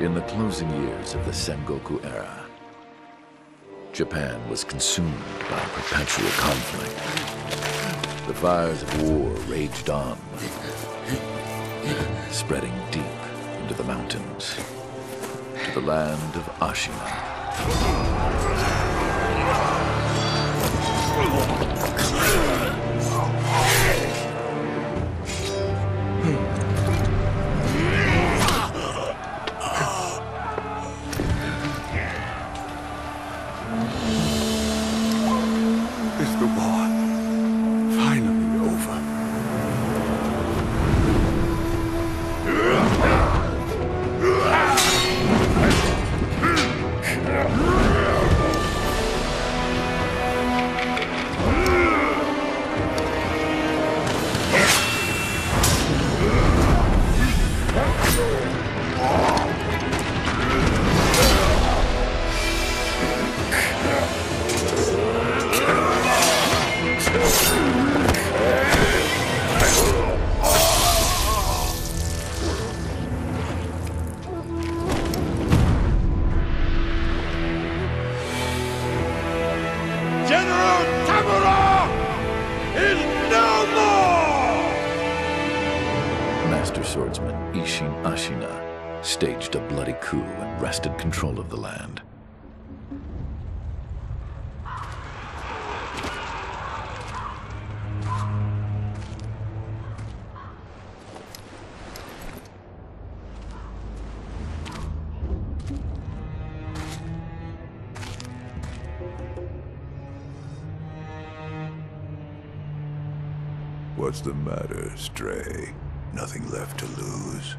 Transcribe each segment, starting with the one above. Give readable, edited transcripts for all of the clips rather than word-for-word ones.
In the closing years of the Sengoku era, Japan was consumed by perpetual conflict. The fires of war raged on, spreading deep into the mountains, to the land of Ashina. Is the war finally over? Master swordsman Isshin Ashina staged a bloody coup and wrested control of the land. What's the matter, Stray? Nothing left to lose?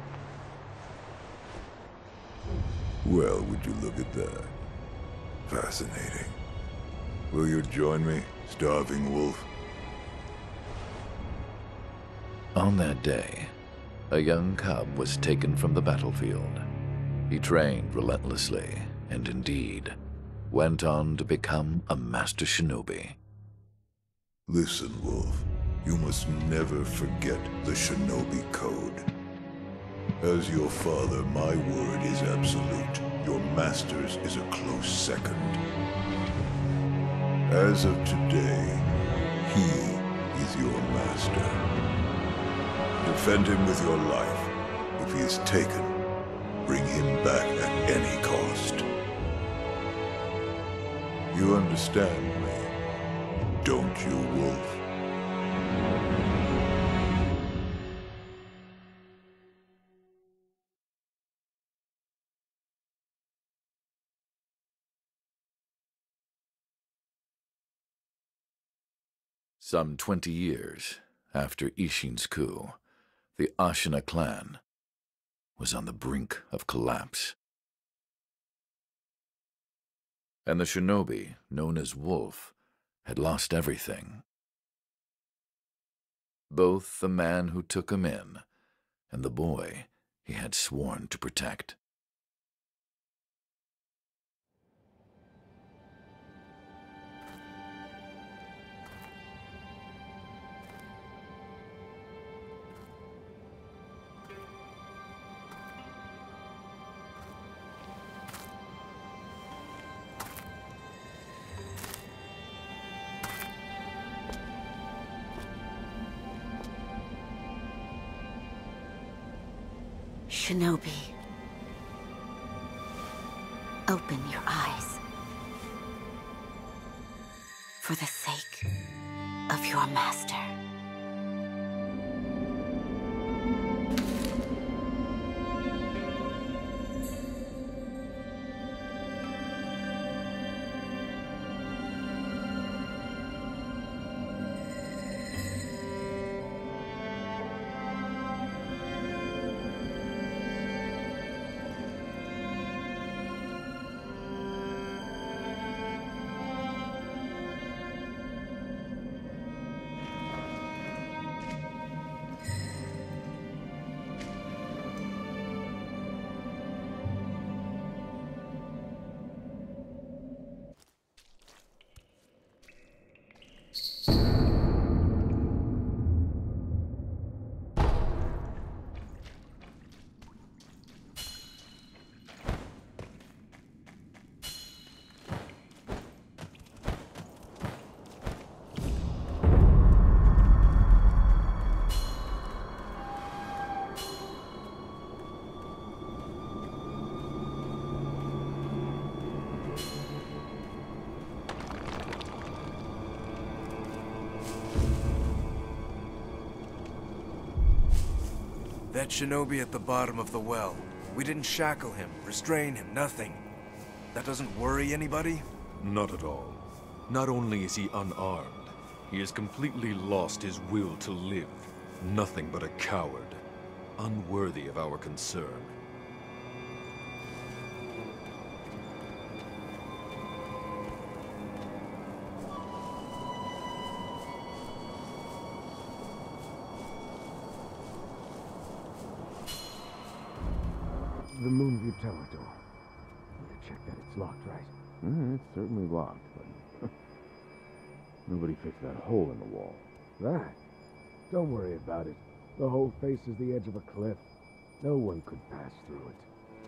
Well, would you look at that? Fascinating. Will you join me, starving wolf? On that day, a young cub was taken from the battlefield. He trained relentlessly, and indeed, went on to become a master shinobi. Listen, Wolf. You must never forget the shinobi code. As your father, my word is absolute. Your master's is a close second. As of today, he is your master. Defend him with your life. If he is taken, bring him back at any cost. You understand me, don't you, Wolf? Some 20 years after Isshin's coup, the Ashina clan was on the brink of collapse. And the shinobi, known as Wolf, had lost everything. Both the man who took him in and the boy he had sworn to protect. Shinobi, open your eyes. For the sake of your master. That shinobi at the bottom of the well. We didn't shackle him, restrain him, nothing. That doesn't worry anybody? Not at all. Not only is he unarmed, he has completely lost his will to live. Nothing but a coward, unworthy of our concern. The Moonview Tower door. Need to check that it's locked, right? It's certainly locked, but nobody fixed that hole in the wall. That? Don't worry about it. The hole faces the edge of a cliff. No one could pass through it.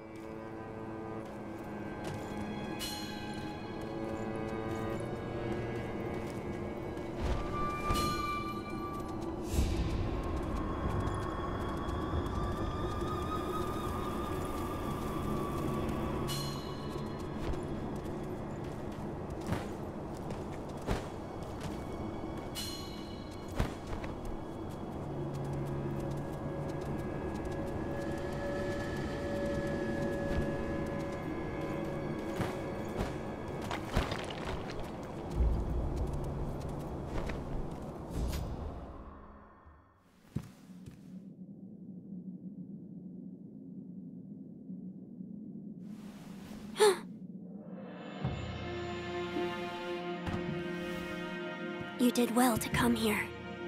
You did well to come here.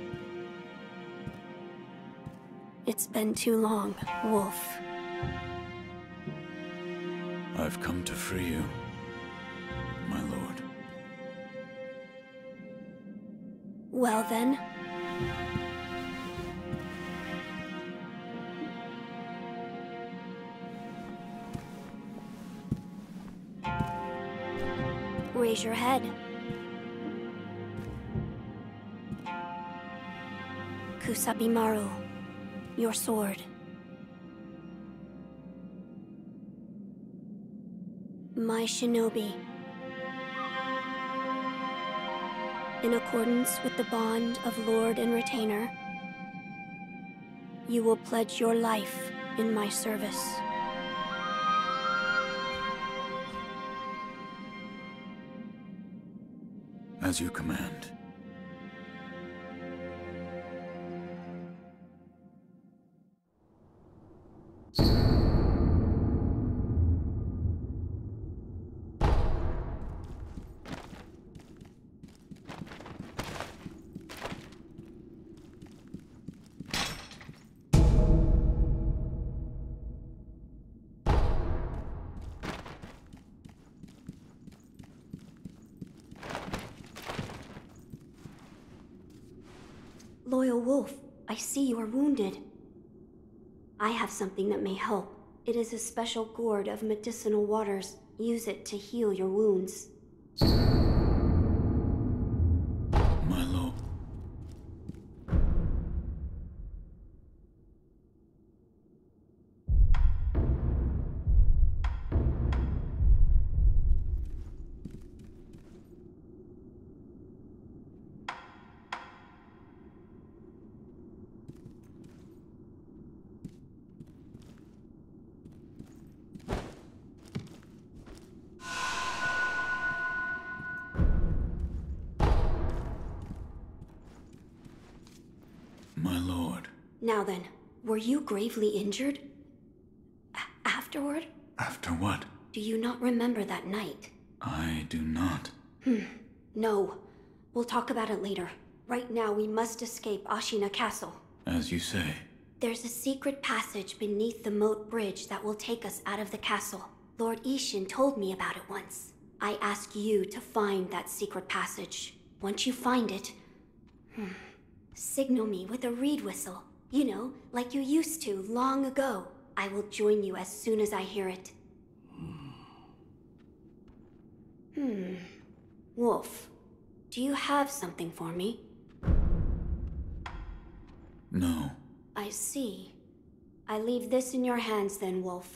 It's been too long, Wolf. I've come to free you, my lord. Well then. Raise your head. Kusabimaru, your sword. My shinobi. In accordance with the bond of lord and retainer, you will pledge your life in my service. As you command. Loyal Wolf, I see you are wounded. I have something that may help. It is a special gourd of medicinal waters. Use it to heal your wounds. My lord. My lord. Now then, were you gravely injured? Afterward? After what? Do you not remember that night? I do not. No. We'll talk about it later. Right now, we must escape Ashina Castle. As you say. There's a secret passage beneath the moat bridge that will take us out of the castle. Lord Ishin told me about it once. I ask you to find that secret passage. Once you find it, signal me with a reed whistle. You know, like you used to long ago. I will join you as soon as I hear it. Wolf, do you have something for me? No. I see. I leave this in your hands then, Wolf.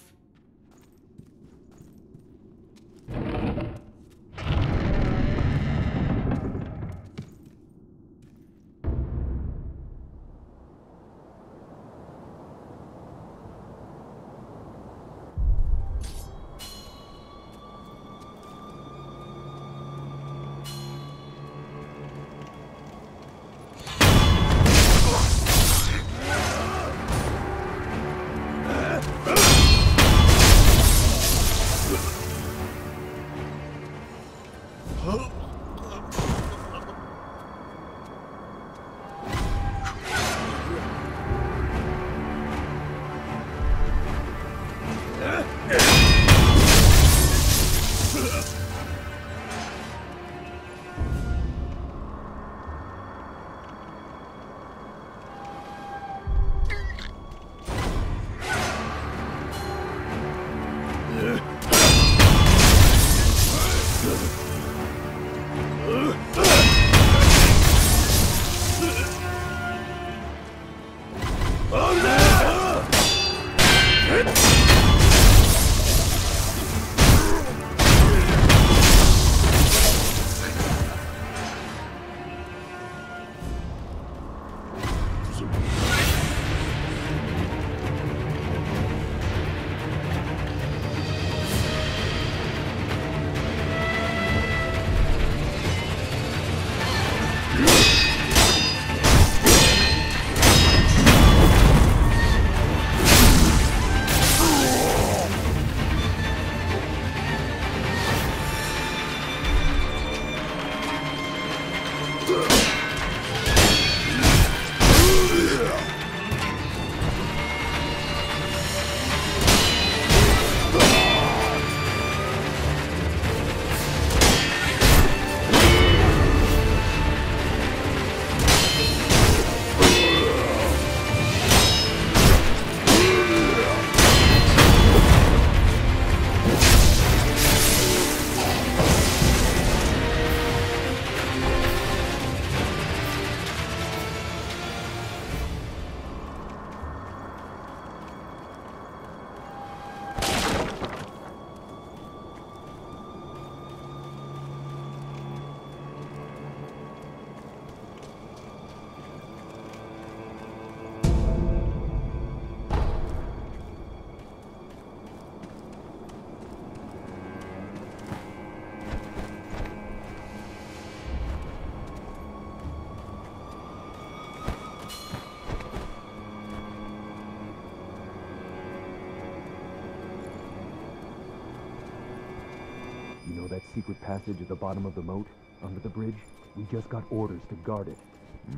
That secret passage at the bottom of the moat, under the bridge? We just got orders to guard it.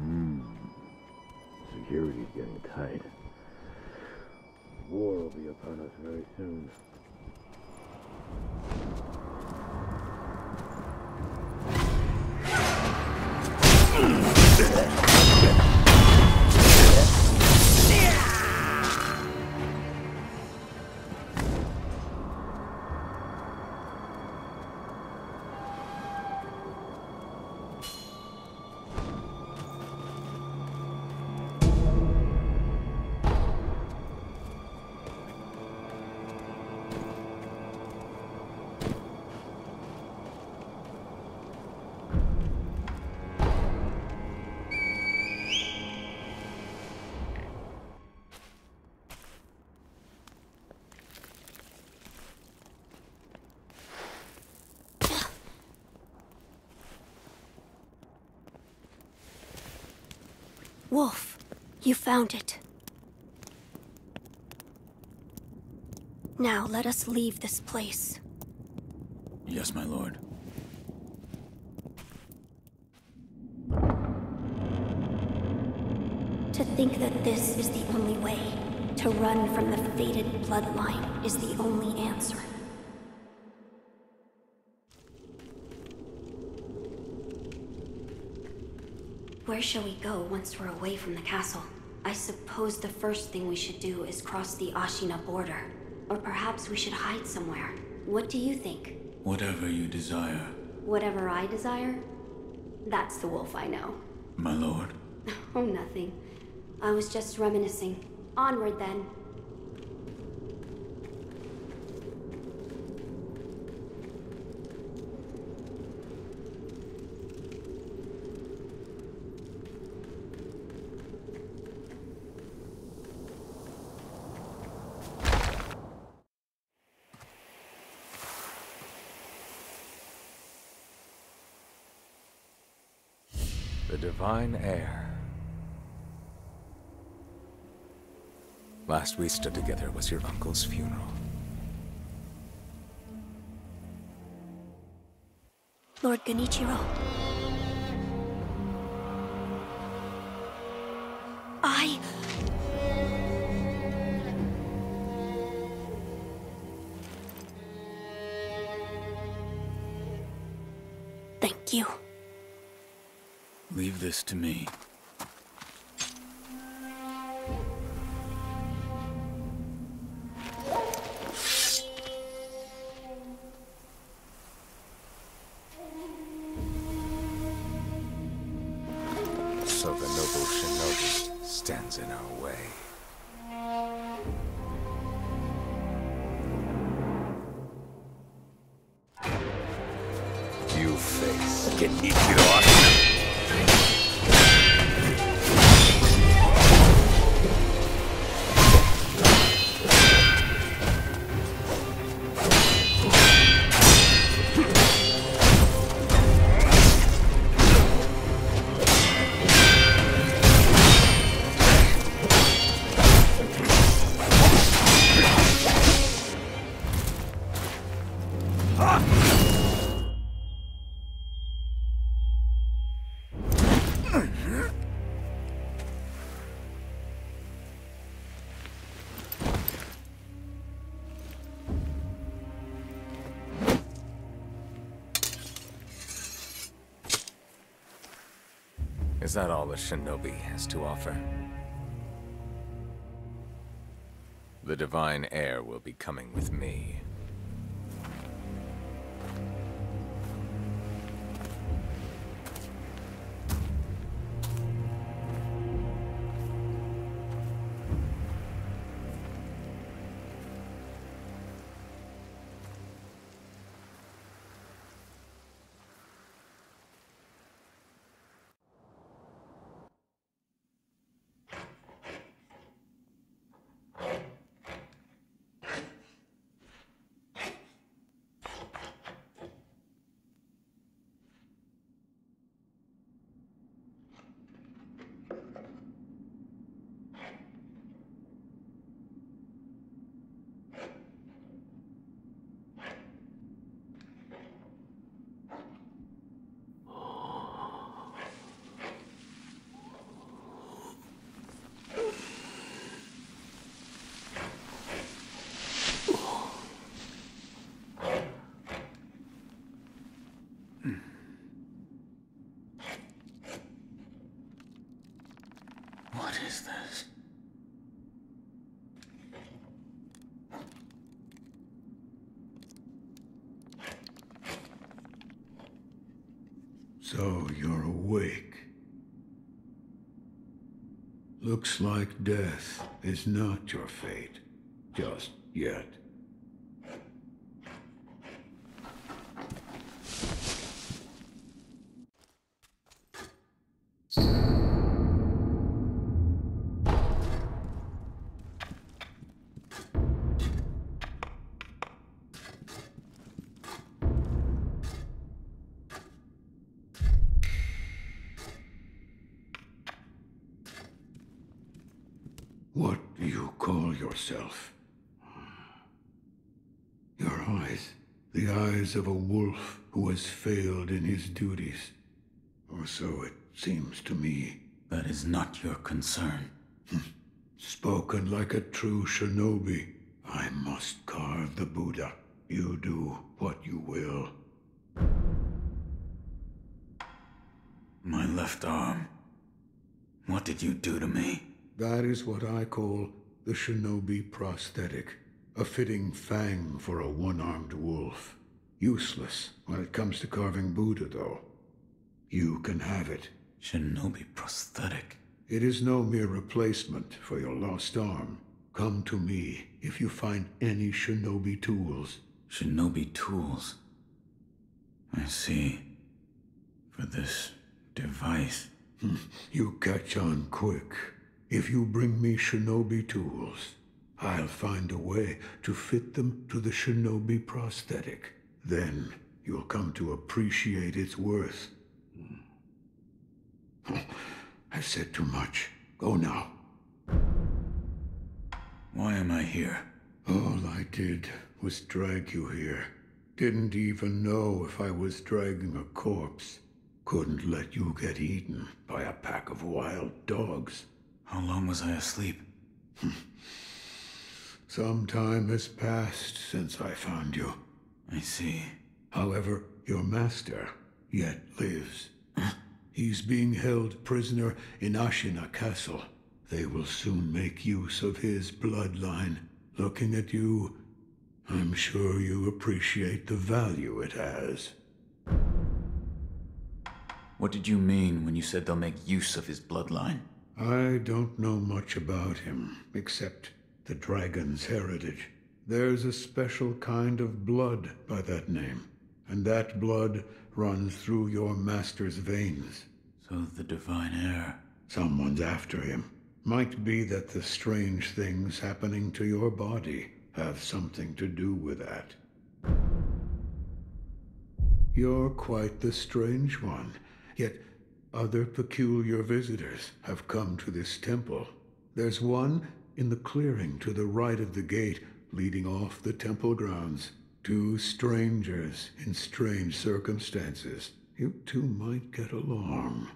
Security's getting tight. War will be upon us very soon. Wolf, you found it. Now let us leave this place. Yes, my lord. To think that this is the only way, to run from the fated bloodline, is the only answer. Where shall we go once we're away from the castle? I suppose the first thing we should do is cross the Ashina border. Or perhaps we should hide somewhere. What do you think? Whatever you desire. Whatever I desire? That's the wolf I know. My lord. Oh, nothing. I was just reminiscing. Onward, then. The divine heir. Last we stood together was your uncle's funeral. Lord Genichiro. Thank you. Leave this to me. So the noble shinobi stands in our way. You face Genichiro. Is that all the shinobi has to offer? The divine heir will be coming with me. What is this? So you're awake. Looks like death is not your fate. Just yet. What do you call yourself? Your eyes. The eyes of a wolf who has failed in his duties. Or so it seems to me. That is not your concern. Spoken like a true shinobi. I must carve the Buddha. You do what you will. My left arm. What did you do to me? That is what I call the shinobi prosthetic. A fitting fang for a one-armed wolf. Useless when it comes to carving Buddha, though. You can have it. Shinobi prosthetic? It is no mere replacement for your lost arm. Come to me if you find any shinobi tools. Shinobi tools? I see. For this device. You catch on quick. If you bring me shinobi tools, I'll find a way to fit them to the shinobi prosthetic. Then you'll come to appreciate its worth. I've said too much. Go now. Why am I here? All I did was drag you here. Didn't even know if I was dragging a corpse. Couldn't let you get eaten by a pack of wild dogs. How long was I asleep? Some time has passed since I found you. I see. However, your master yet lives. He's being held prisoner in Ashina Castle. They will soon make use of his bloodline. Looking at you, I'm sure you appreciate the value it has. What did you mean when you said they'll make use of his bloodline? I don't know much about him, except the dragon's heritage. There's a special kind of blood by that name, and that blood runs through your master's veins. So the divine heir. Someone's after him. Might be that the strange things happening to your body have something to do with that. You're quite the strange one, yet other peculiar visitors have come to this temple. There's one in the clearing to the right of the gate leading off the temple grounds. Two strangers in strange circumstances. You two might get along.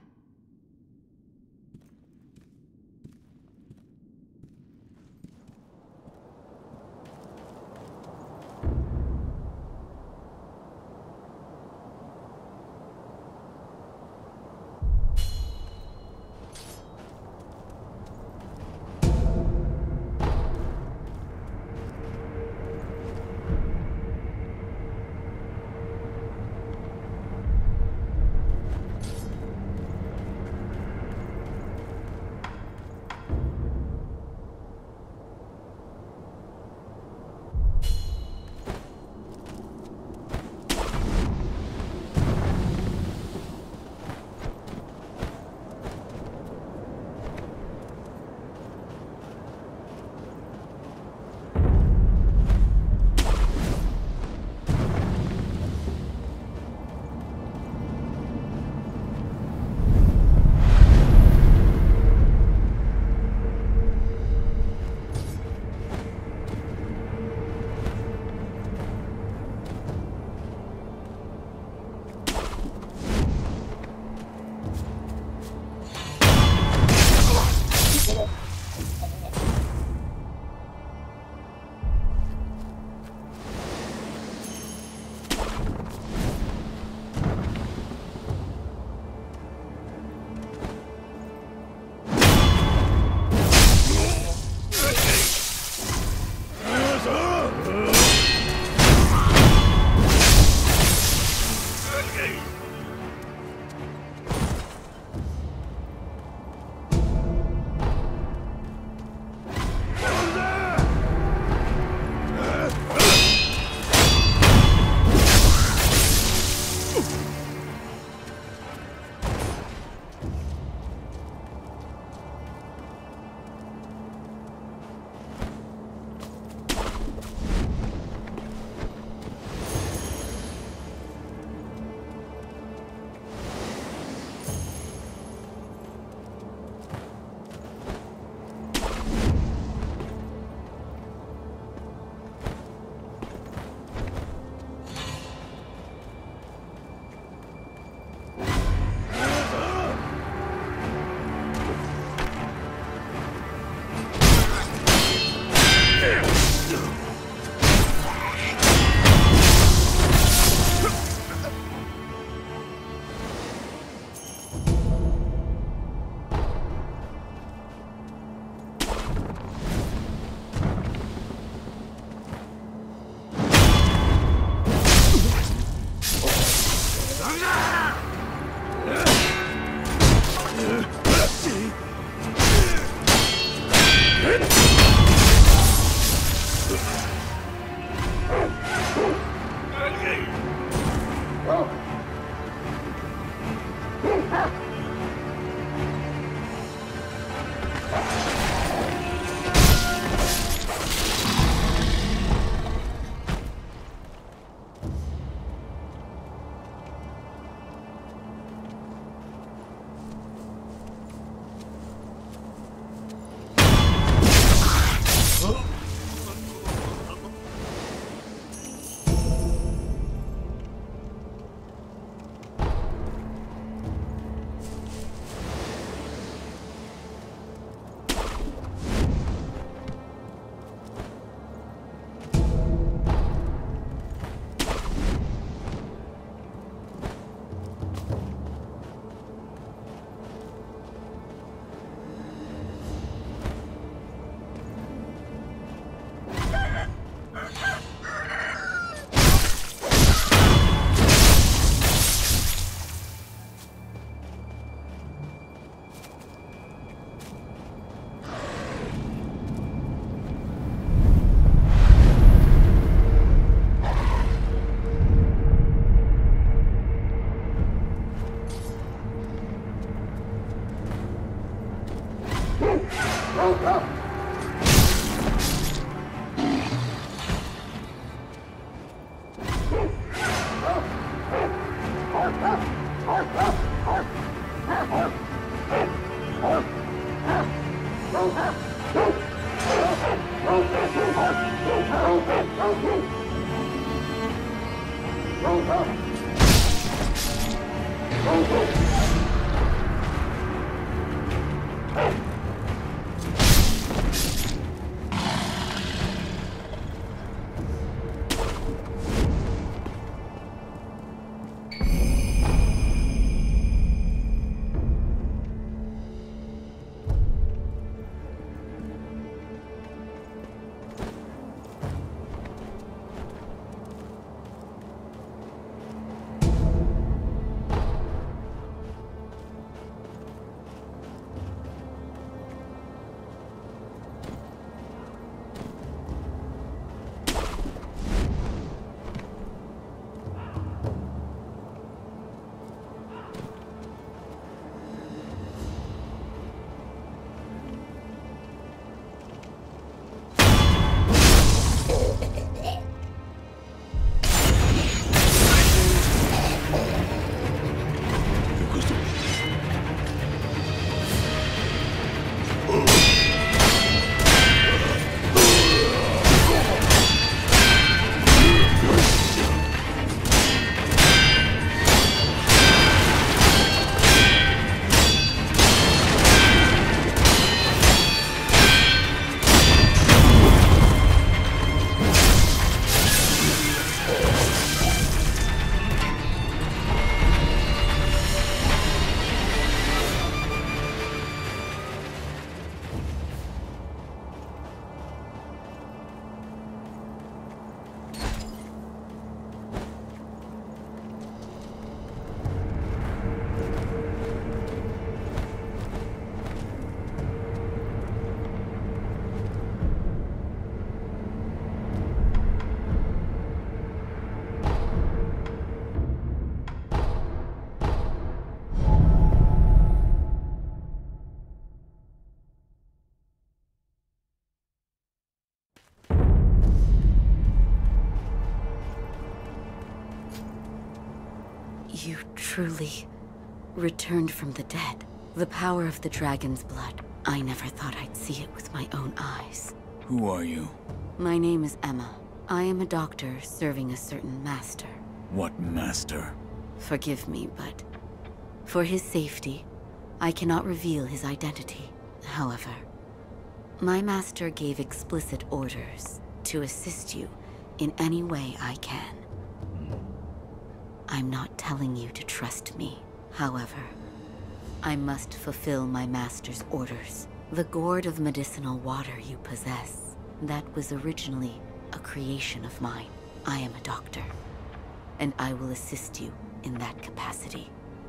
You truly returned from the dead. The power of the dragon's blood. I never thought I'd see it with my own eyes. Who are you? My name is Emma. I am a doctor serving a certain master. What master? Forgive me, but for his safety, I cannot reveal his identity. However, my master gave explicit orders to assist you in any way I can. I'm not telling you to trust me. However, I must fulfill my master's orders. The gourd of medicinal water you possess, that was originally a creation of mine. I am a doctor, and I will assist you in that capacity.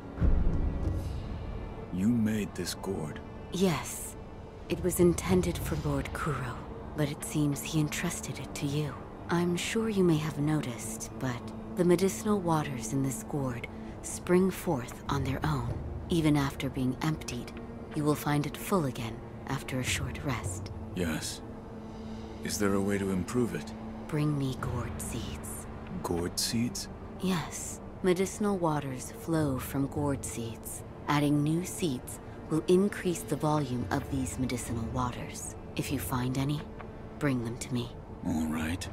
You made this gourd? Yes. It was intended for Lord Kuro, but it seems he entrusted it to you. I'm sure you may have noticed, but the medicinal waters in this gourd spring forth on their own. Even after being emptied, you will find it full again after a short rest. Yes. Is there a way to improve it? Bring me gourd seeds. Gourd seeds? Yes. Medicinal waters flow from gourd seeds. Adding new seeds will increase the volume of these medicinal waters. If you find any, bring them to me. All right.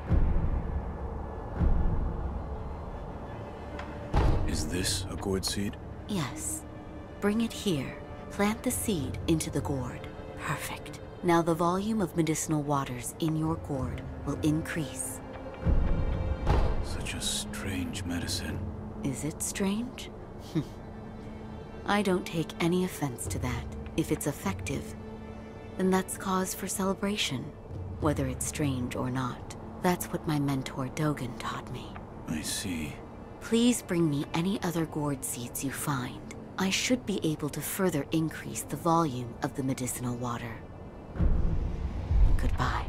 Is this a gourd seed? Yes. Bring it here. Plant the seed into the gourd. Perfect. Now the volume of medicinal waters in your gourd will increase. Such a strange medicine. Is it strange? I don't take any offense to that. If it's effective, then that's cause for celebration, whether it's strange or not. That's what my mentor Dogen taught me. I see. Please bring me any other gourd seeds you find. I should be able to further increase the volume of the medicinal water. Goodbye.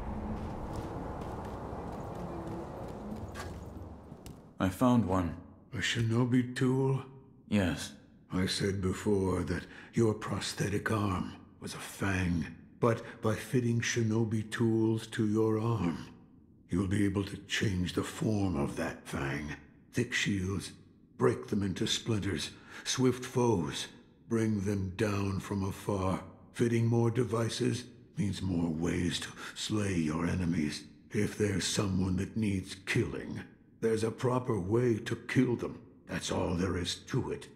I found one. A shinobi tool? Yes. I said before that your prosthetic arm was a fang. but by fitting shinobi tools to your arm. You'll be able to change the form of that fang. Thick shields, break them into splinters. Swift foes, bring them down from afar. Fitting more devices means more ways to slay your enemies. If there's someone that needs killing, there's a proper way to kill them. That's all there is to it.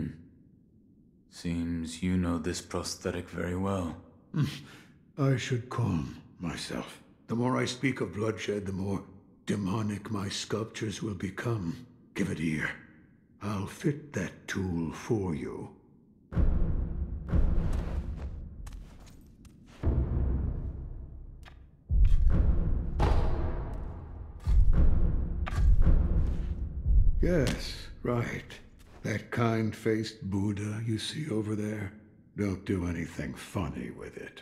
Seems you know this prosthetic very well. I should calm myself. The more I speak of bloodshed, the more demonic my sculptures will become. Give it ear. I'll fit that tool for you. Yes, right. That kind-faced Buddha you see over there. Don't do anything funny with it.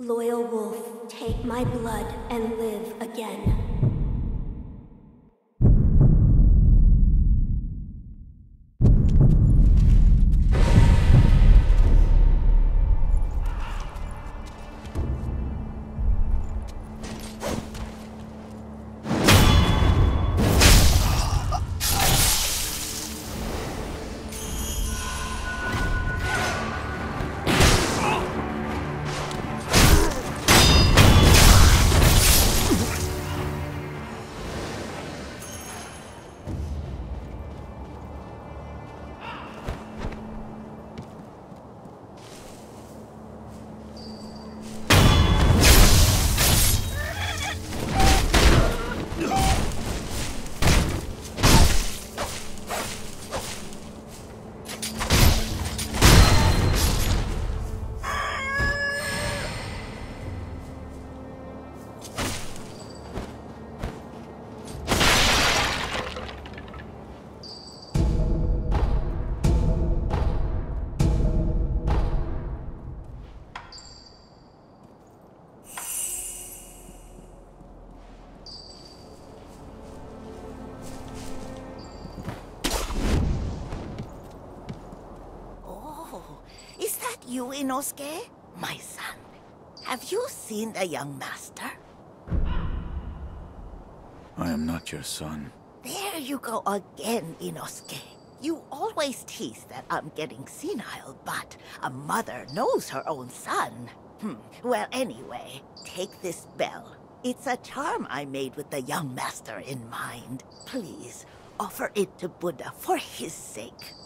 Loyal wolf, take my blood and live again. You, Inosuke? My son, have you seen the young master? I am not your son. There you go again, Inosuke. You always tease that I'm getting senile, but a mother knows her own son. Well, anyway, take this bell. It's a charm I made with the young master in mind. Please, offer it to Buddha for his sake.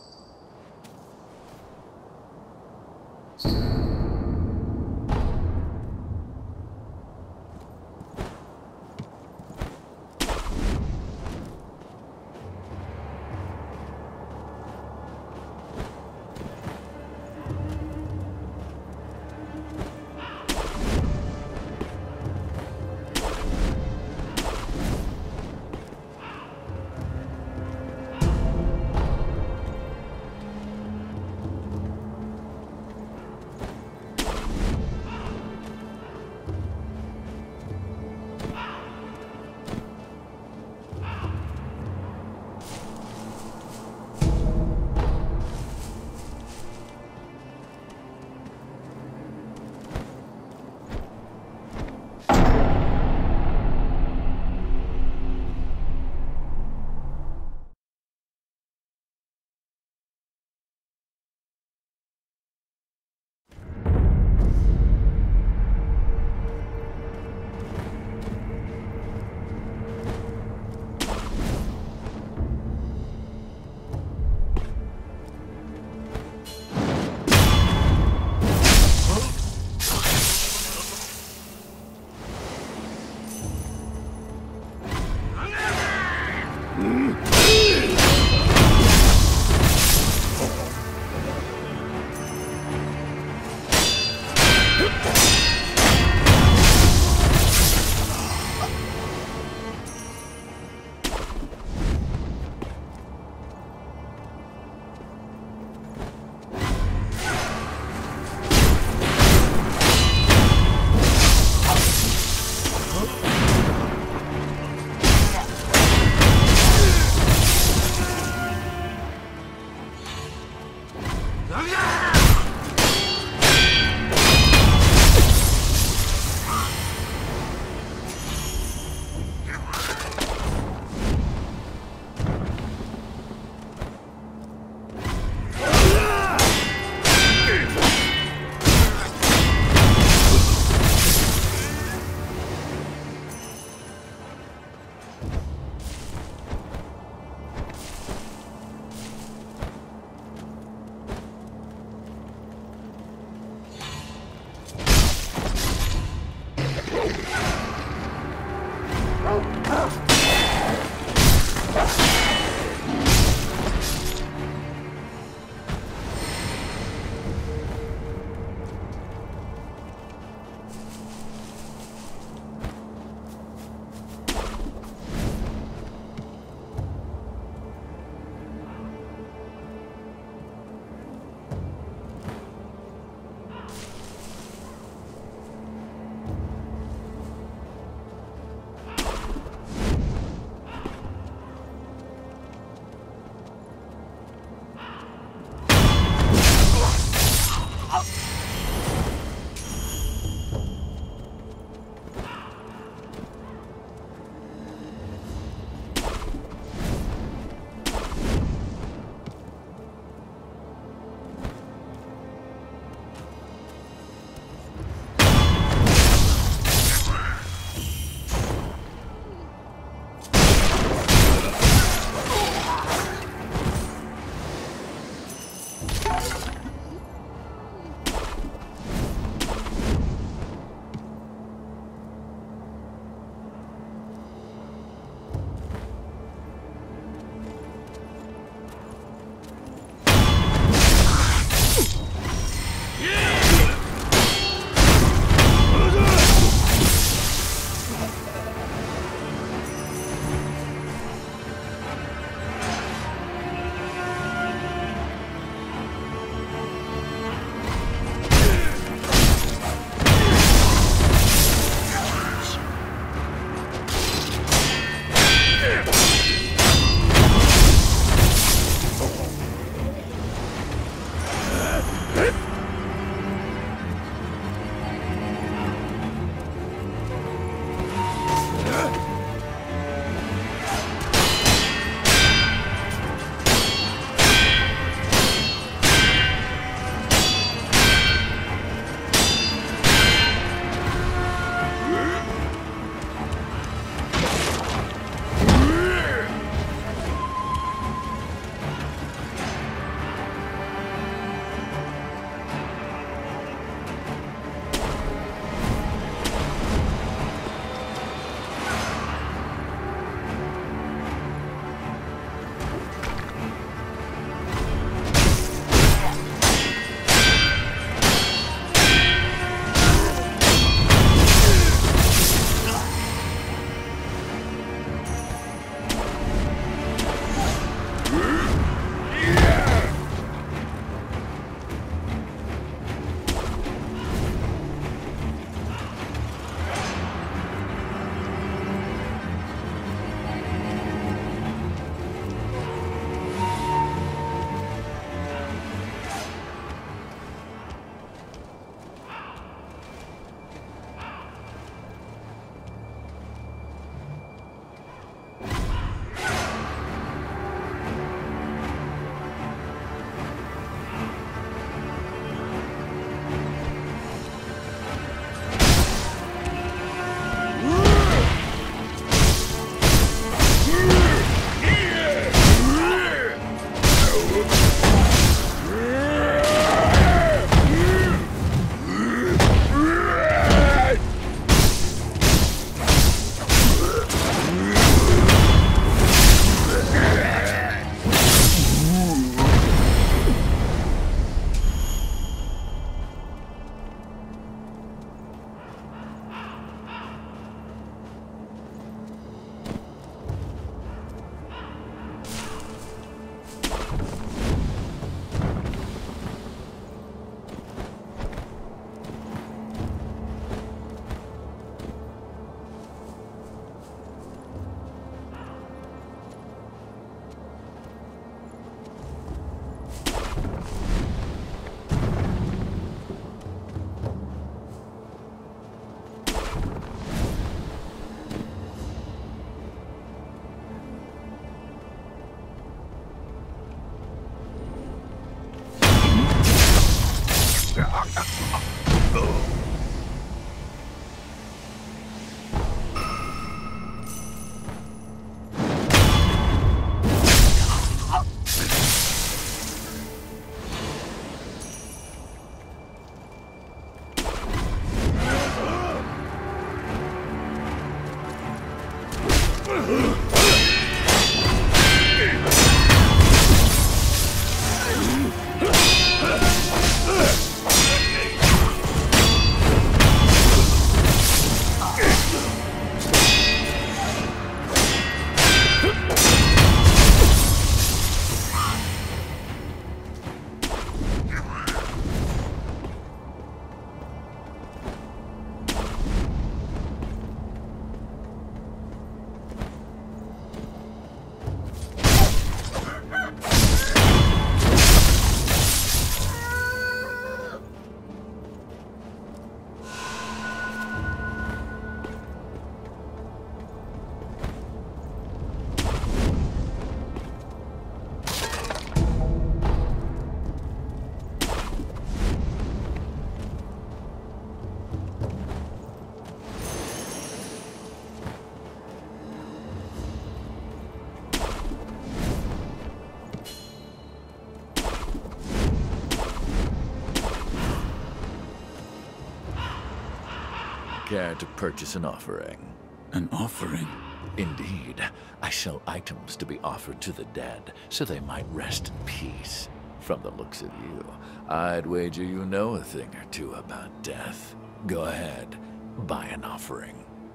Care to purchase an offering? An offering? Indeed. I sell items to be offered to the dead, so they might rest in peace. From the looks of you, I'd wager you know a thing or two about death. Go ahead, buy an offering.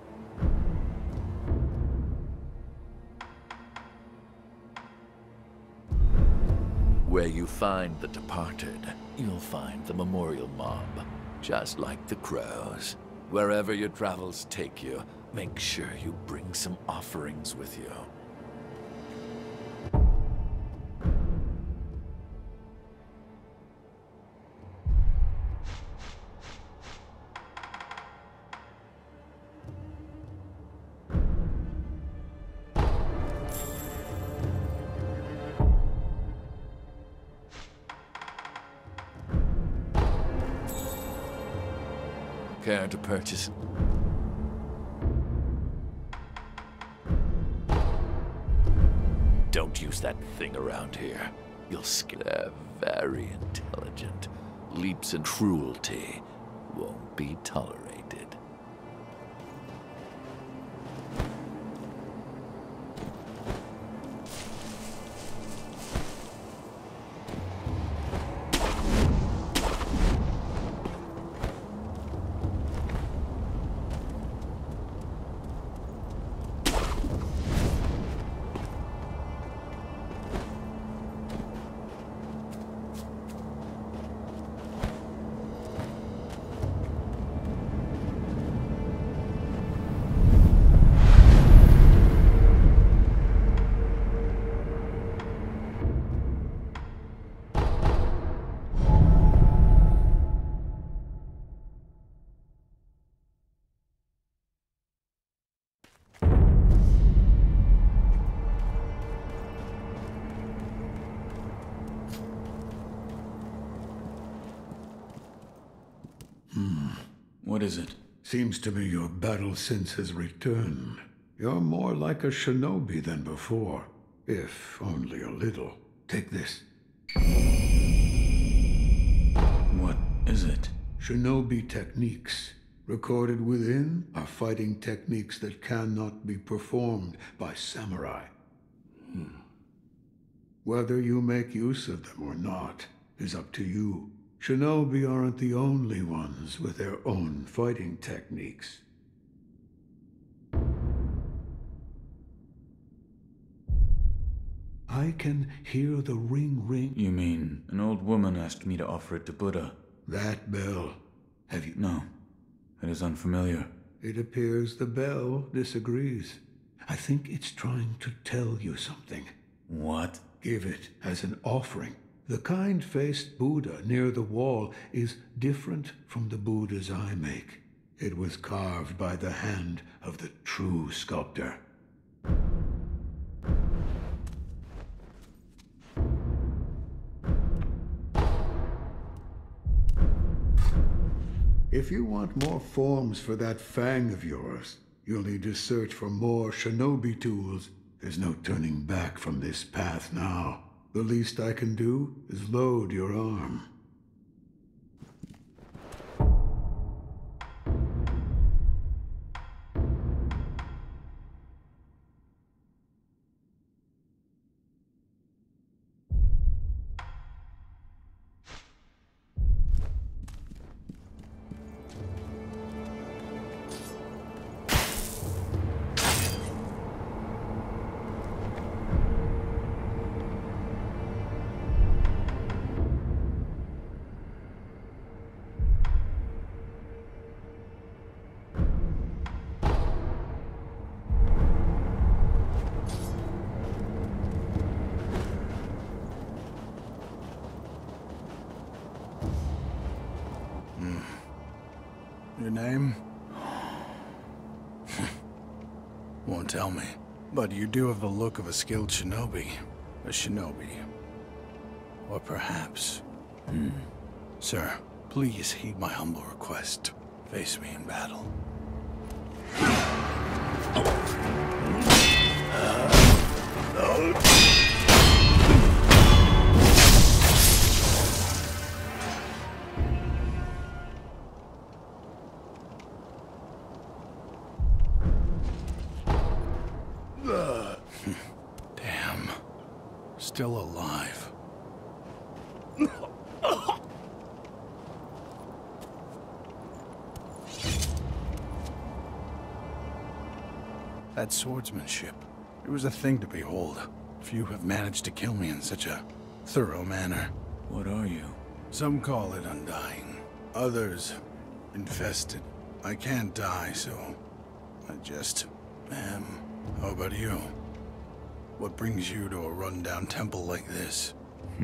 Where you find the departed, you'll find the memorial mob, just like the crows. Wherever your travels take you, make sure you bring some offerings with you. Care to purchase? Don't use that thing around here. You'll scare. They're very intelligent. Leaps in cruelty won't be tolerated. What is it? Seems to me your battle sense has returned. You're more like a shinobi than before, if only a little. Take this. What is it? Shinobi techniques. Recorded within are fighting techniques that cannot be performed by samurai. Whether you make use of them or not is up to you. Shinobi aren't the only ones with their own fighting techniques. I can hear the ring. You mean an old woman asked me to offer it to Buddha? That bell. Have you... No. It is unfamiliar. It appears the bell disagrees. I think it's trying to tell you something. What? Give it as an offering. The kind-faced Buddha near the wall is different from the Buddhas I make. It was carved by the hand of the true sculptor. If you want more forms for that fang of yours, you'll need to search for more shinobi tools. There's no turning back from this path now. The least I can do is load your arm. Your name? Won't tell me. But you do have the look of a skilled shinobi. A shinobi. Or perhaps... Sir, please heed my humble request. Face me in battle. still alive. That swordsmanship, it was a thing to behold. Few have managed to kill me in such a thorough manner. What are you? Some call it undying. Others, infested. I can't die, so I just am. How about you? What brings you to a rundown temple like this?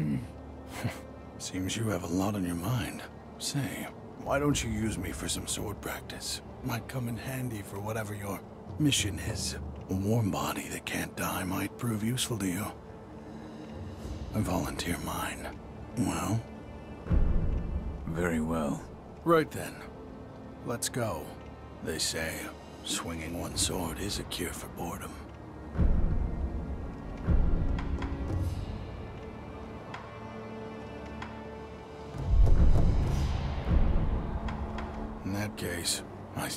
Seems you have a lot on your mind. Say, why don't you use me for some sword practice? Might come in handy for whatever your mission is. A warm body that can't die might prove useful to you. I volunteer mine. Well? Very well. Right then. Let's go. They say swinging one sword is a cure for boredom. In that case, I...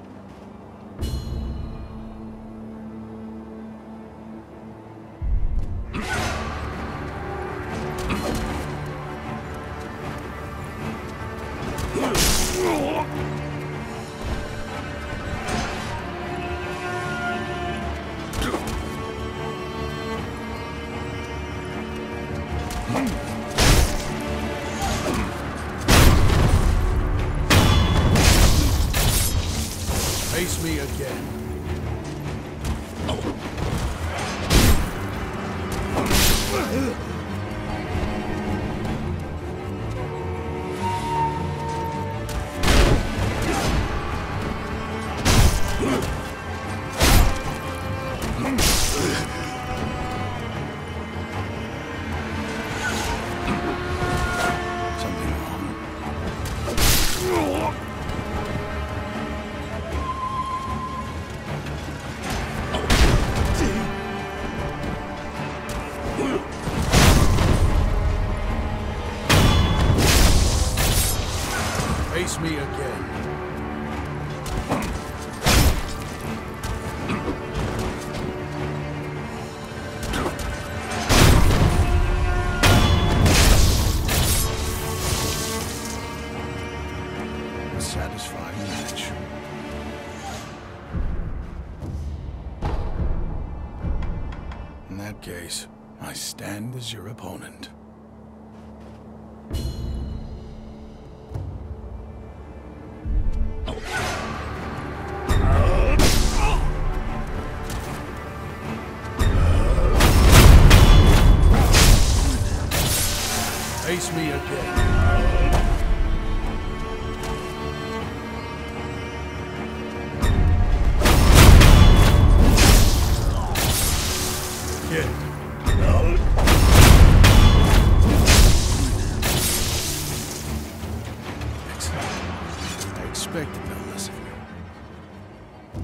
Face me again. Face me again. A satisfying match. In that case, I stand as your opponent. Face me again. Kid. Excellent. I expected no less of you.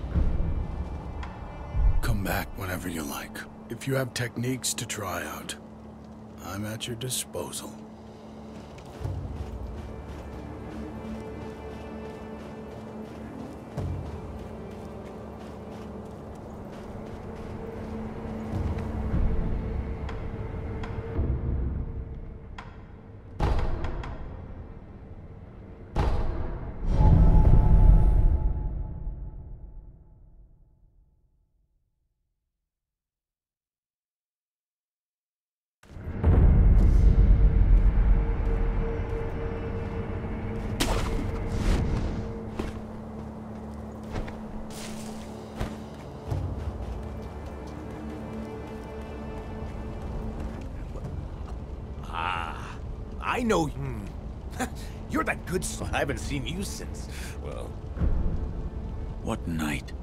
Come back whenever you like. If you have techniques to try out, I'm at your disposal. I know. You're that good son. I haven't seen you since, well... What night?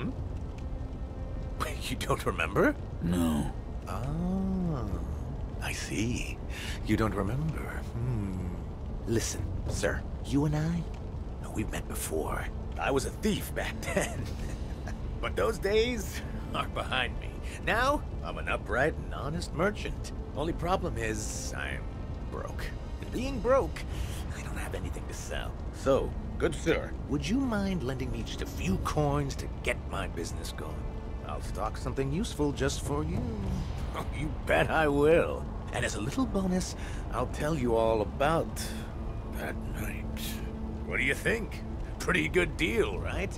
You don't remember? No. Ah, I see. You don't remember. Listen, sir, you and I, we've met before. I was a thief back then. But those days are behind me. Now, I'm an upright and honest merchant. Only problem is, I'm broke. And being broke, I don't have anything to sell. So, good sir, would you mind lending me just a few coins to get my business going? I'll stock something useful just for you. You bet I will. And as a little bonus, I'll tell you all about that night. What do you think? Pretty good deal, right?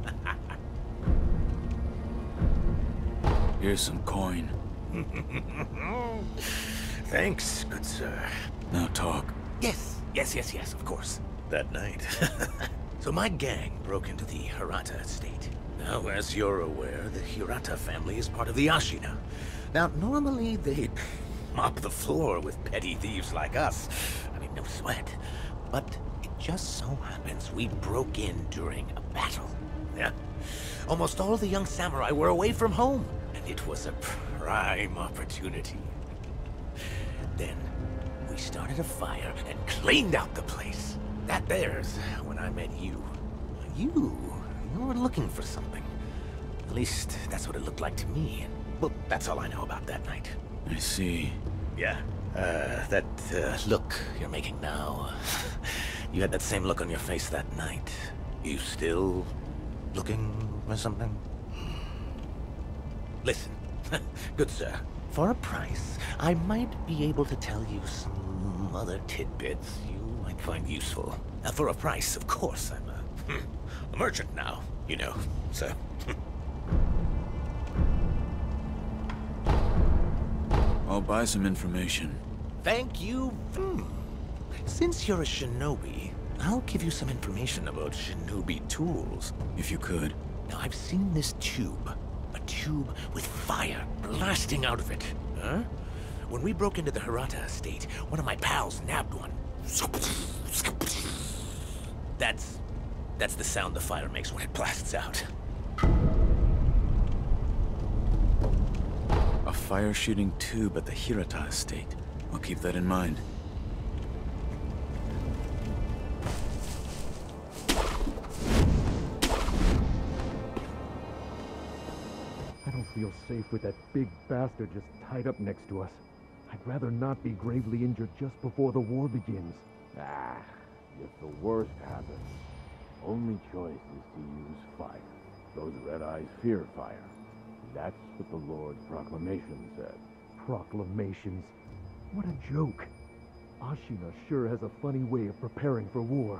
Here's some coin. Thanks, good sir. Now talk. Yes, of course. That night. So my gang broke into the Hirata estate. Now, as you're aware, the Hirata family is part of the Ashina. Now, normally they'd mop the floor with petty thieves like us. I mean, no sweat. But it just so happens we broke in during a battle. Yeah. Almost all the young samurai were away from home, and it was a prime opportunity. Then, we started a fire and cleaned out the place. That there's when I met you. You were looking for something. At least, that's what it looked like to me. Well, that's all I know about that night. I see. Yeah, that look you're making now. You had that same look on your face that night. You still looking for something? Listen, good sir. For a price, I might be able to tell you some other tidbits you might find useful. For a price, of course. I'm a merchant now, you know, so... I'll buy some information. Thank you. Since you're a shinobi, I'll give you some information about shinobi tools. If you could. Now, I've seen this tube. A tube with fire blasting out of it. Huh? When we broke into the Hirata estate, one of my pals nabbed one. That's the sound the fire makes when it blasts out. A fire-shooting tube at the Hirata estate. I'll keep that in mind. I don't feel safe with that big bastard just tied up next to us. I'd rather not be gravely injured just before the war begins. If the worst happens, only choice is to use fire. Those red eyes fear fire. That's what the Lord's proclamation said. Proclamations? What a joke. Ashina sure has a funny way of preparing for war.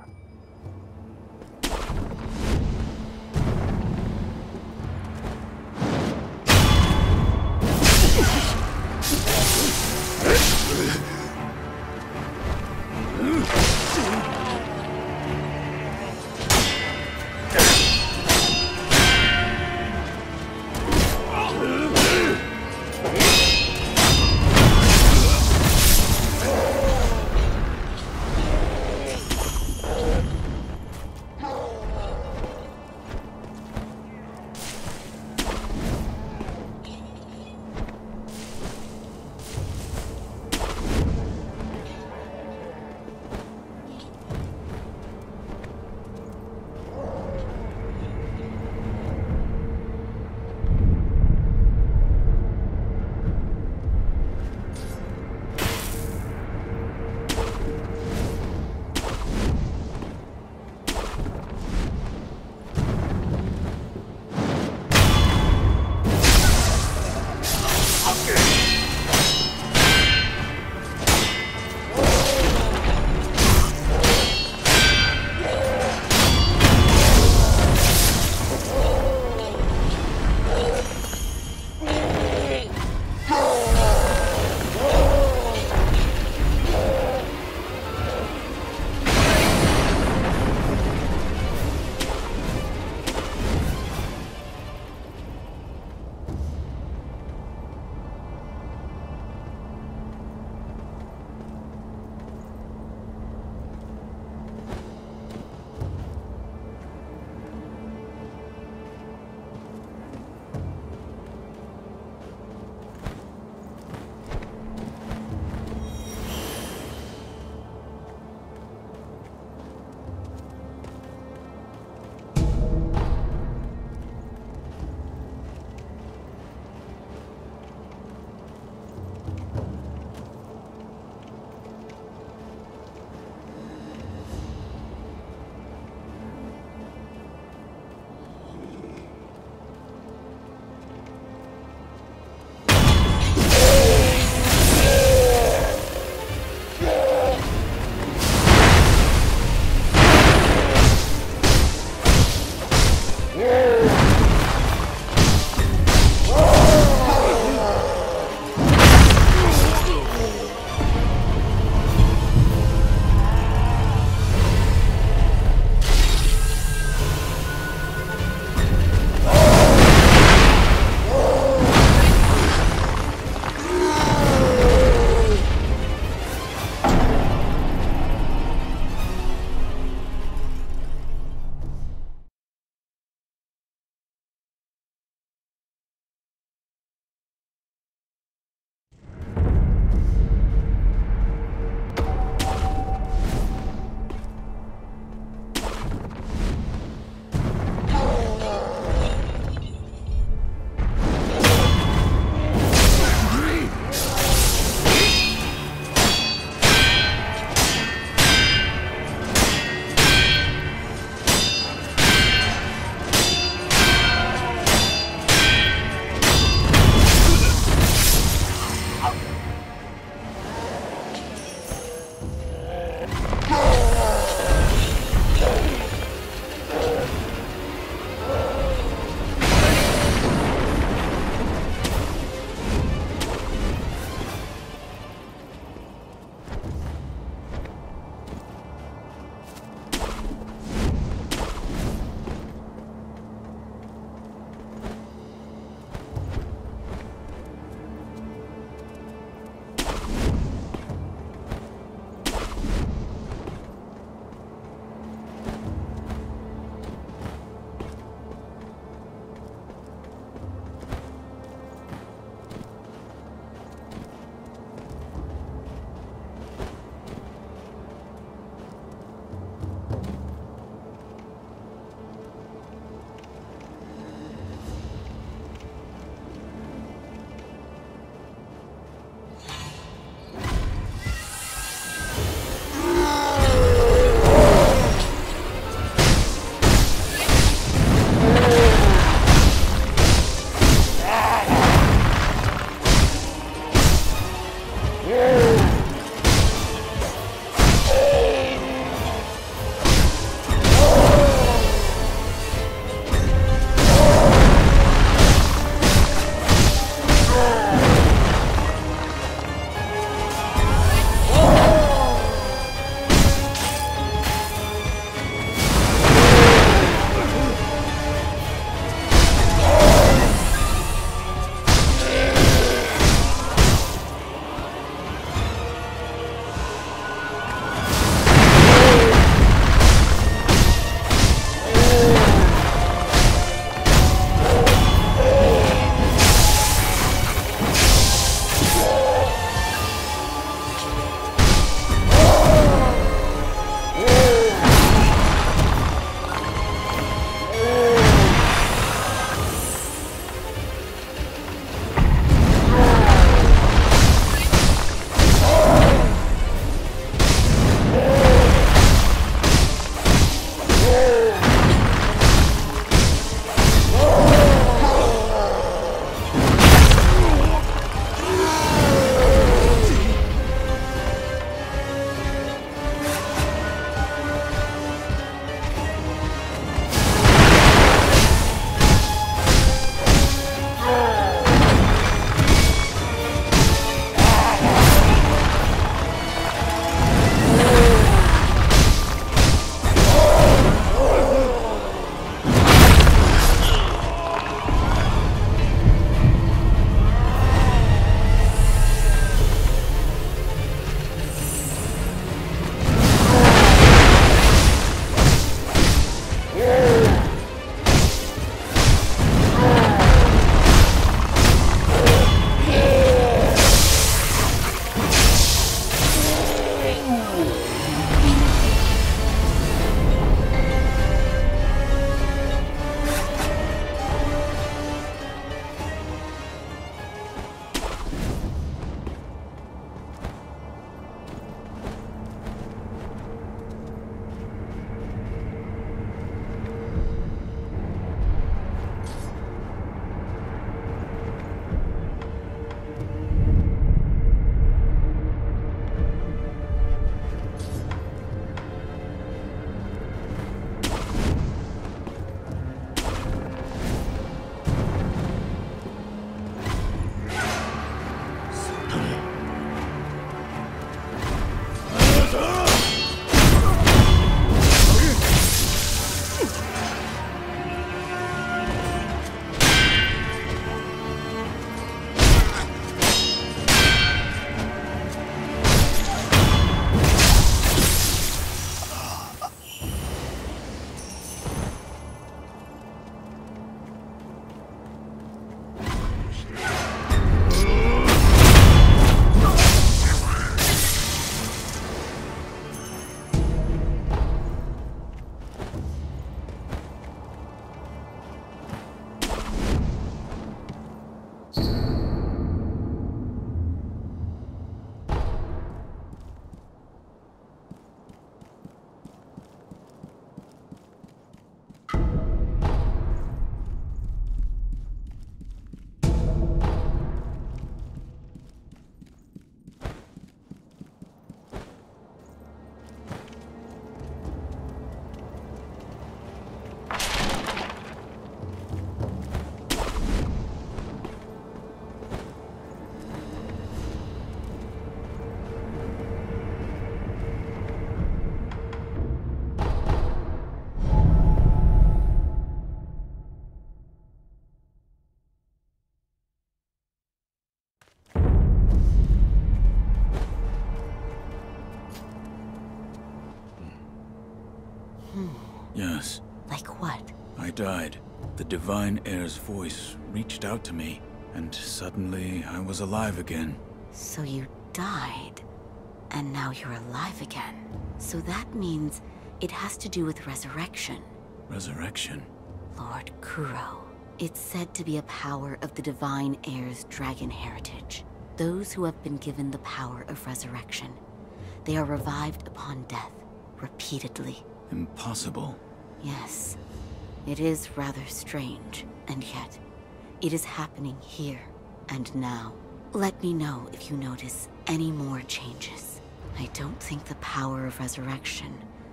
Yes. Like what? I died. The Divine Heir's voice reached out to me, and suddenly I was alive again. So you died, and now you're alive again. So that means it has to do with resurrection. Resurrection? Lord Kuro. It's said to be a power of the Divine Heir's dragon heritage. Those who have been given the power of resurrection. They are revived upon death, repeatedly. Impossible. Yes. It is rather strange, and yet, it is happening here and now. Let me know if you notice any more changes. I don't think the power of resurrection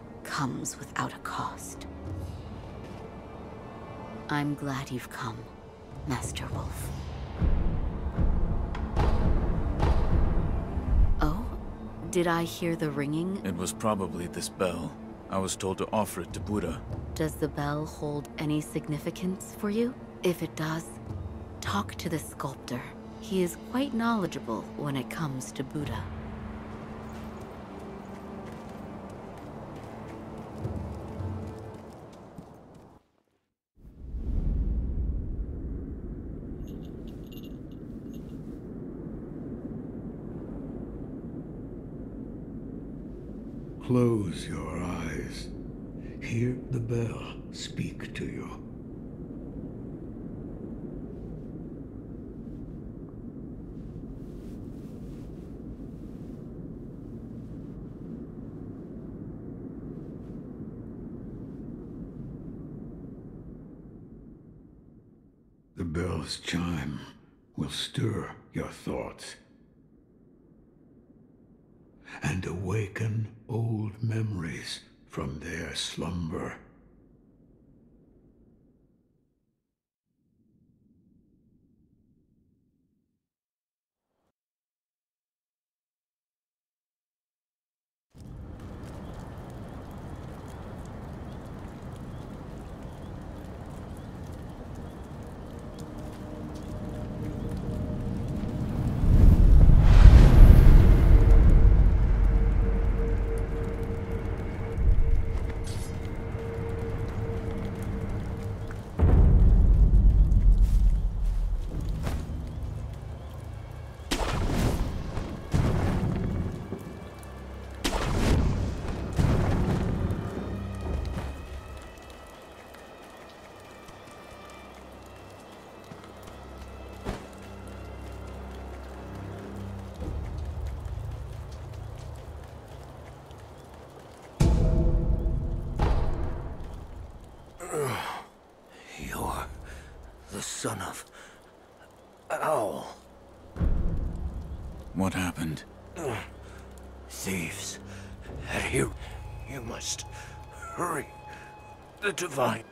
comes without a cost. I'm glad you've come, Master Wolf. Oh? Did I hear the ringing? It was probably this bell. I was told to offer it to Buddha. Does the bell hold any significance for you? If it does, talk to the sculptor. He is quite knowledgeable when it comes to Buddha. Close your eyes. Hear the bell speak to you. The bell's chime will stir your thoughts and awaken old memories from their slumber. thieves. You must hurry. The Divine...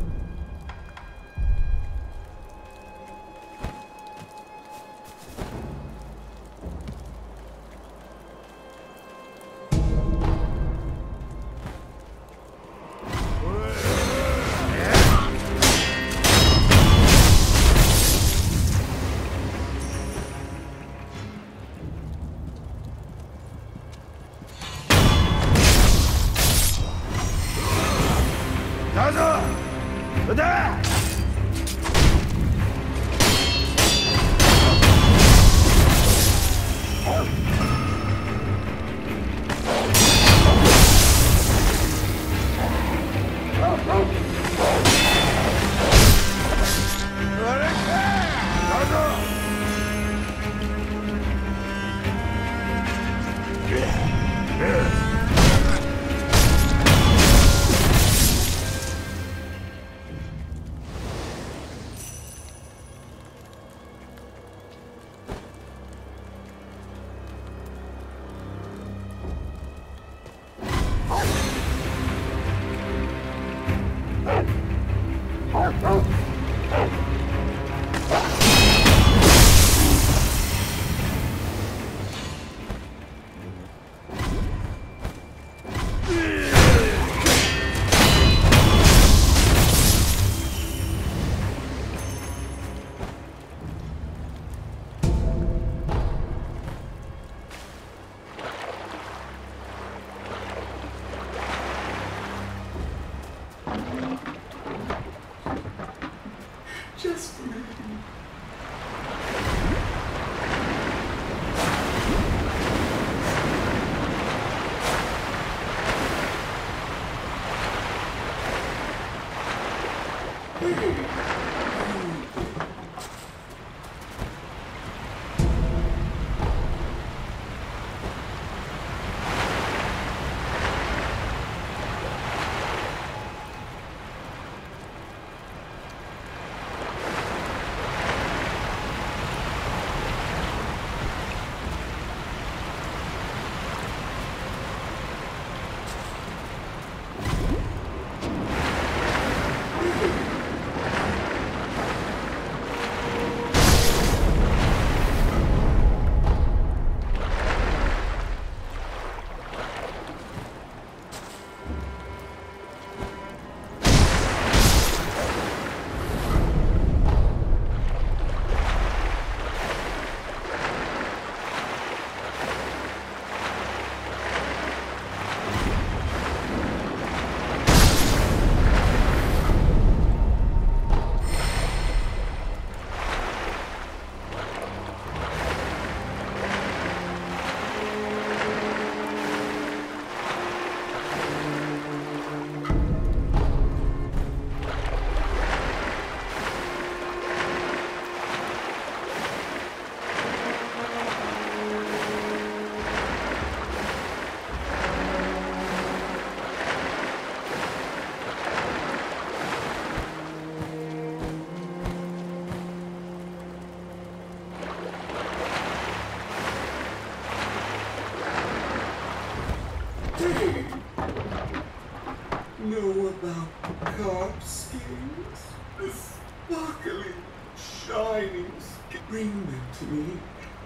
Know about carp skins? The sparkling, shining skin. Bring them to me.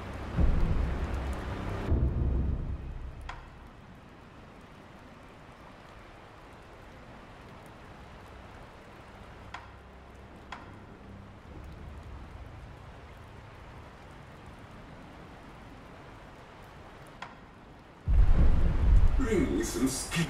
Bring me some skin.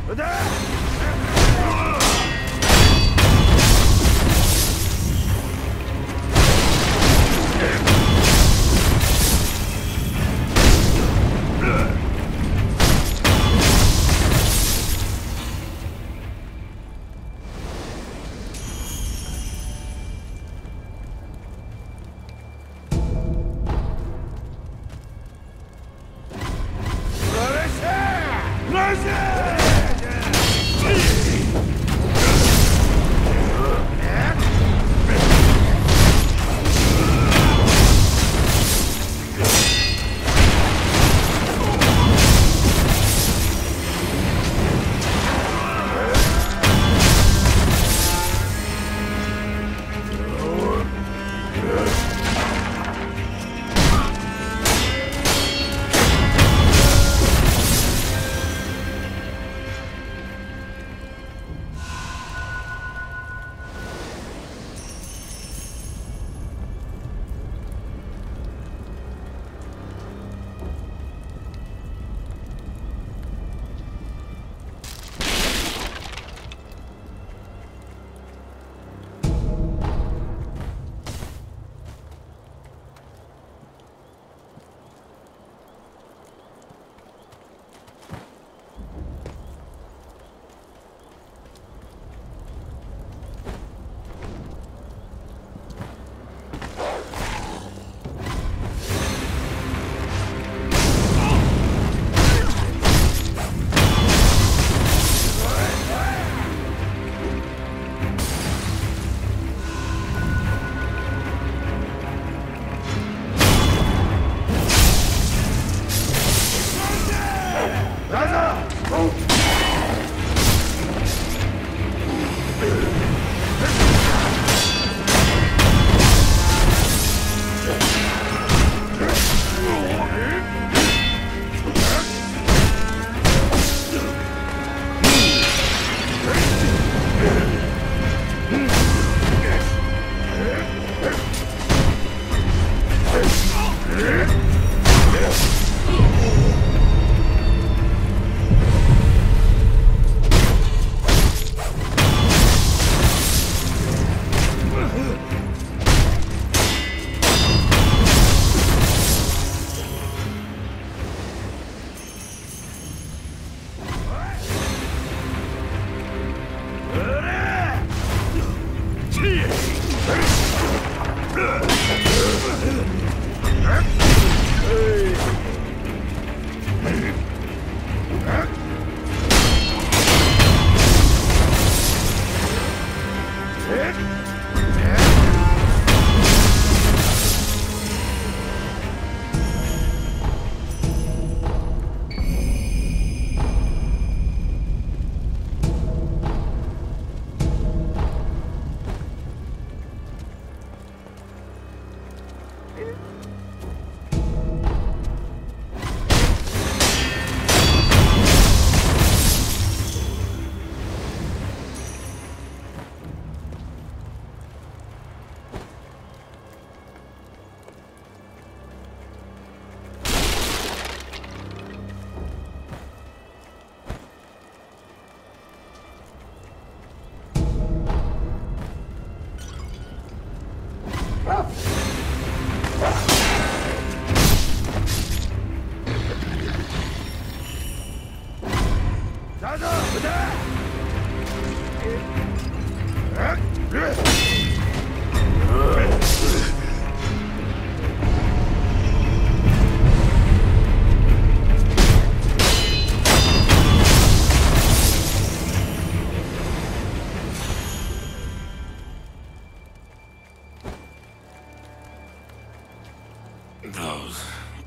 Those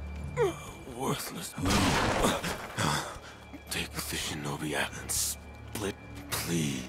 worthless. Take the shinobi out and split, please.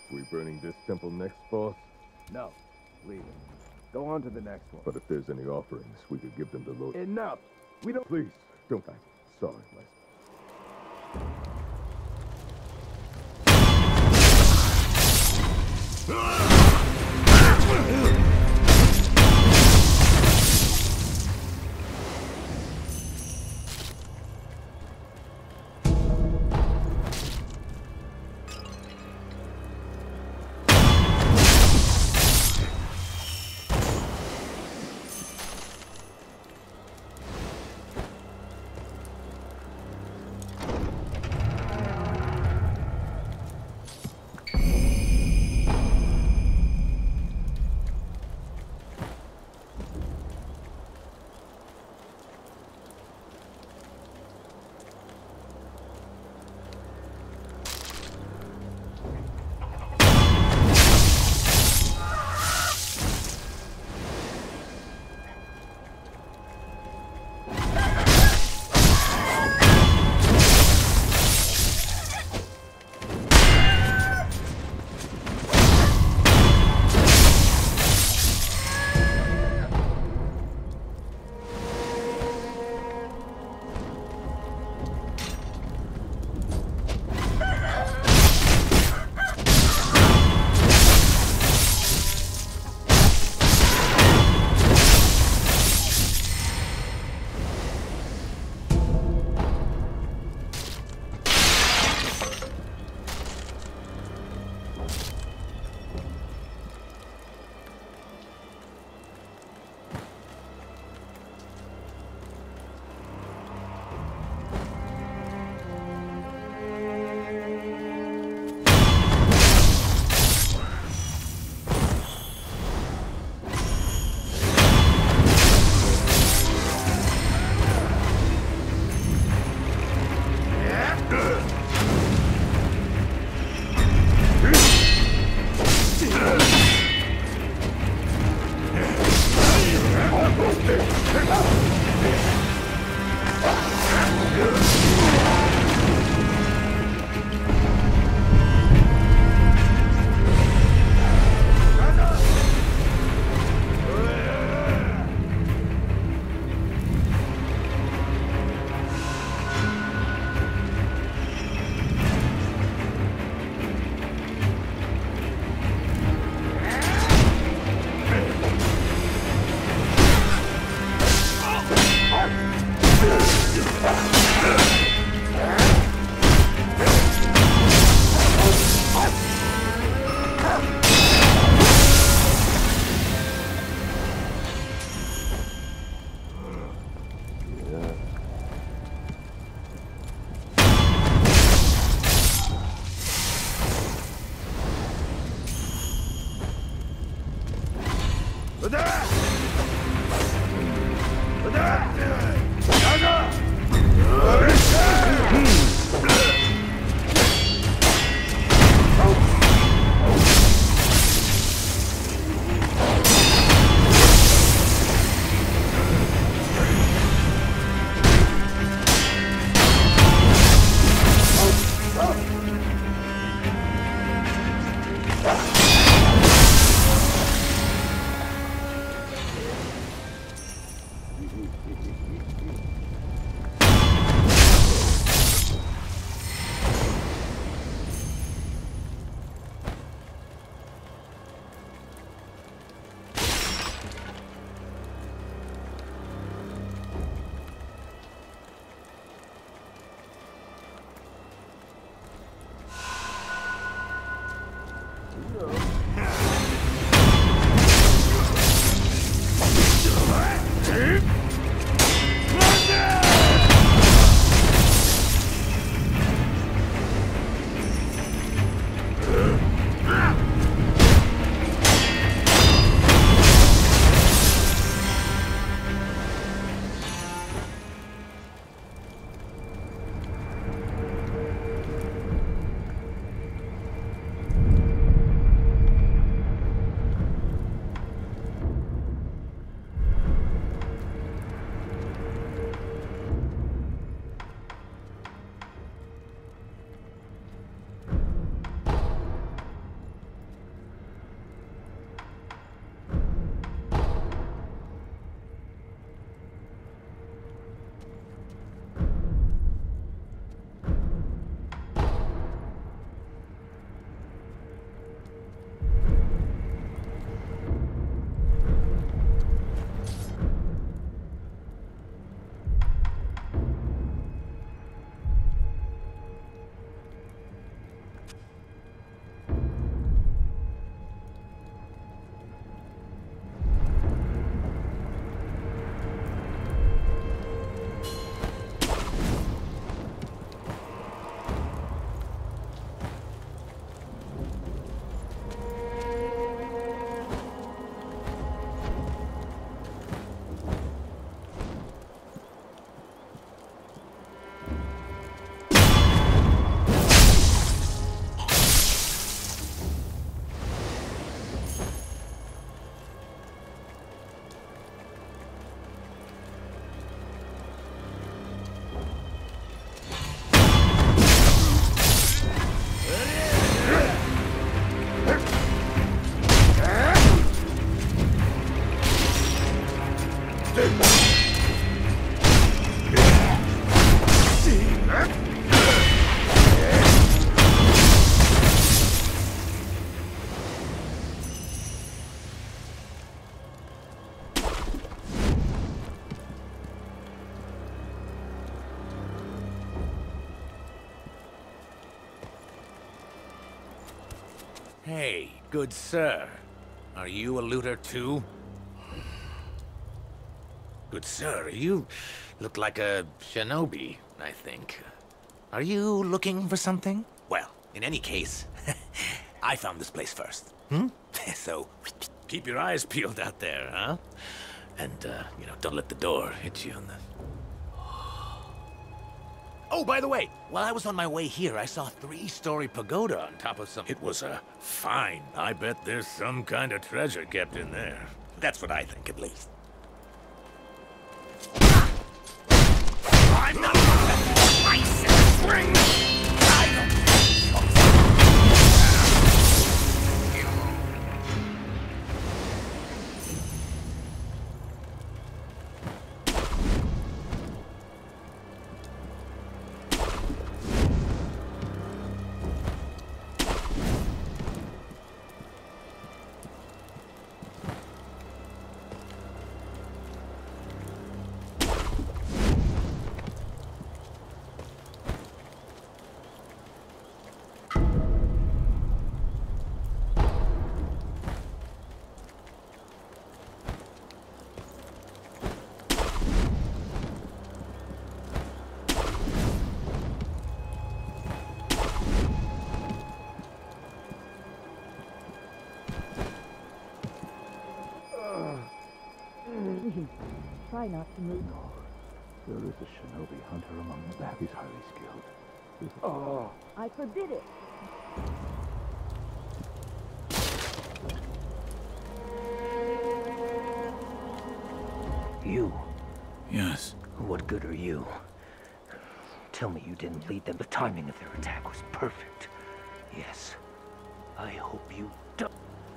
We burning this temple next, boss? No, leave it. Go on to the next one. But if there's any offerings, we could give them to Lord. Enough! We don't. Please, don't. I'm sorry, my. Hey, good sir. Are you a looter too? Good sir, you look like a shinobi, I think. Are you looking for something? Well, in any case, I found this place first. So, keep your eyes peeled out there, huh? And, you know, don't let the door hit you on the... Oh, by the way, while I was on my way here, I saw a 3-story pagoda on top of some... It was a find. I bet there's some kind of treasure kept in there. That's what I think, at least. I'm not I said spring! I don't... Try not to move. No. There is a shinobi hunter among the back. He's highly skilled. I forbid it. You? Yes. What good are you? Tell me you didn't lead them. The timing of their attack was perfect. Yes. I hope you don't.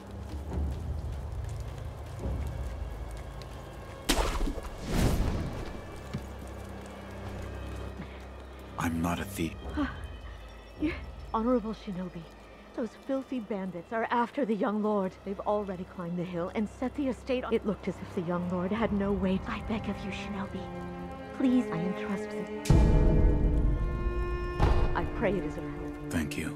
I'm not a thief. Honorable Shinobi, those filthy bandits are after the young lord. They've already climbed the hill and set the estate on... It looked as if the young lord had no weight. I beg of you, Shinobi. Please, I entrust it. I pray it is of help. Thank you.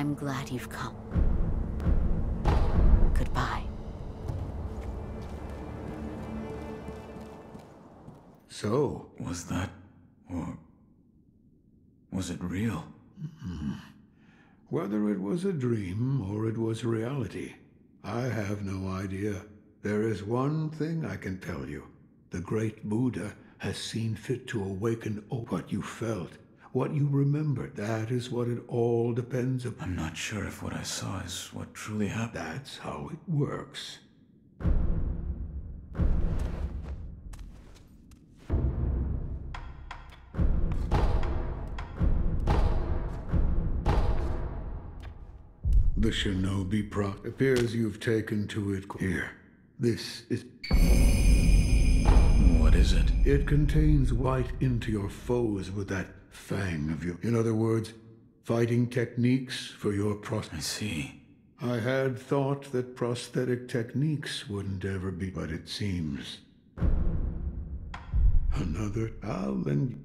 I'm glad you've come. Goodbye. So, Was that... or... was it real? whether it was a dream or it was reality, I have no idea. There is one thing I can tell you. The great Buddha has seen fit to awaken what you felt, what you remembered. That is what it all depends upon. I'm not sure if what I saw is what truly happened. That's how it works. The shinobi appears you've taken to it. Here, this is... What is it? It contains white into your foes with that fang of you. In other words, fighting techniques for your I see. I had thought that prosthetic techniques wouldn't ever be, but it seems. Another... I'll lend...